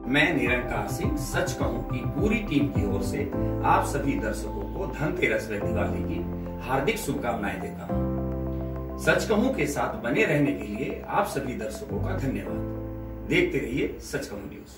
मैं निरंकार सिंह सच कहूं की पूरी टीम की ओर से आप सभी दर्शकों को धनतेरस व दिवाली की हार्दिक शुभकामनाएं देता हूं। सच कहूं के साथ बने रहने के लिए आप सभी दर्शकों का धन्यवाद। देखते रहिए सच कहूं न्यूज।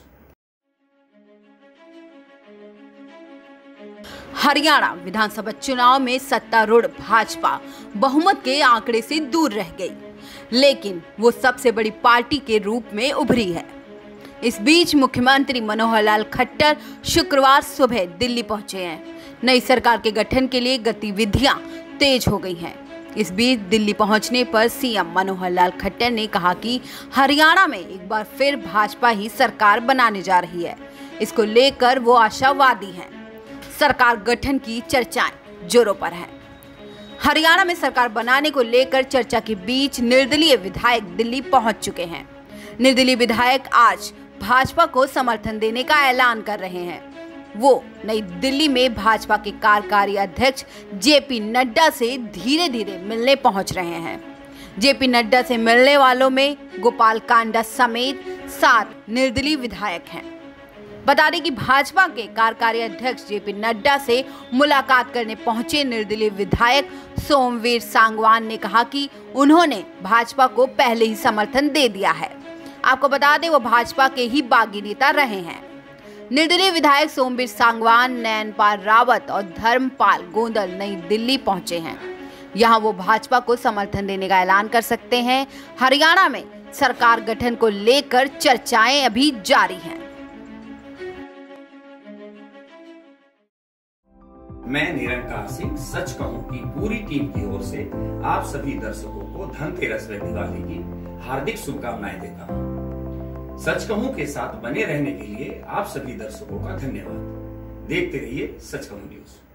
हरियाणा विधानसभा चुनाव में सत्तारूढ़ भाजपा बहुमत के आंकड़े से दूर रह गई, लेकिन वो सबसे बड़ी पार्टी के रूप में उभरी है। इस बीच मुख्यमंत्री मनोहर लाल खट्टर शुक्रवार सुबह दिल्ली पहुंचे हैं। नई सरकार के गठन के लिए गतिविधियां तेज हो गई हैं। इस बीच दिल्ली पहुंचने पर सीएम मनोहर लाल खट्टर ने कहा कि हरियाणा में एक बार फिर भाजपा ही सरकार बनाने जा रही है। इसको लेकर वो आशावादी हैं। सरकार गठन की चर्चाएं जोरों पर है। हरियाणा में सरकार बनाने को लेकर चर्चा के बीच निर्दलीय विधायक दिल्ली पहुंच चुके हैं। निर्दलीय विधायक आज भाजपा को समर्थन देने का ऐलान कर रहे हैं। वो नई दिल्ली में भाजपा के कार्यकारी अध्यक्ष जेपी नड्डा से धीरे धीरे मिलने पहुंच रहे हैं। जेपी नड्डा से मिलने वालों में गोपाल कांडा समेत 7 निर्दलीय विधायक हैं। बता दें कि भाजपा के कार्यकारी अध्यक्ष जेपी नड्डा से मुलाकात करने पहुंचे निर्दलीय विधायक सोमवीर सांगवान ने कहा कि उन्होंने भाजपा को पहले ही समर्थन दे दिया है। आपको बता दें वो भाजपा के ही बागी नेता रहे हैं। निर्दलीय विधायक सोमवीर सांगवान, नयनपाल रावत और धर्मपाल गोंदल नई दिल्ली पहुंचे हैं। यहां वो भाजपा को समर्थन देने का ऐलान कर सकते हैं। हरियाणा में सरकार गठन को लेकर चर्चाएं अभी जारी हैं। मैं निरंकार सिंह सच कहूं की पूरी टीम की ओर से आप सभी दर्शकों को धनतेरस व दिवाली की हार्दिक शुभकामनाएं देता हूं। सच कहूं के साथ बने रहने के लिए आप सभी दर्शकों का धन्यवाद। देखते रहिए सच कहूं न्यूज।